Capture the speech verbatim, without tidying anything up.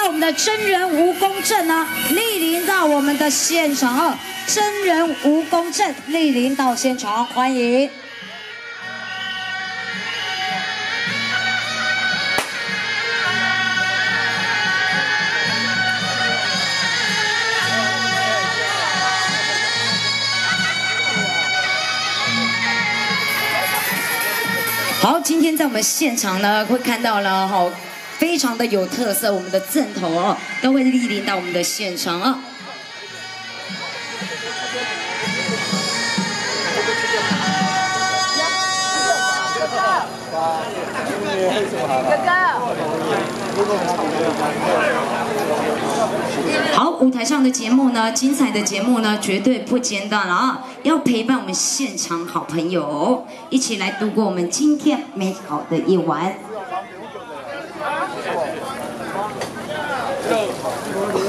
到我们的真人蜈蚣阵呢，莅临到我们的现场啊！真人蜈蚣阵莅临到现场，欢迎。 好，今天在我们现场呢，会看到了哈，非常的有特色，我们的阵头哦，都会莅临到我们的现场啊。哥哥。 好，舞台上的节目呢，精彩的节目呢，绝对不间断了啊！要陪伴我们现场好朋友，一起来度过我们今天美好的一晚。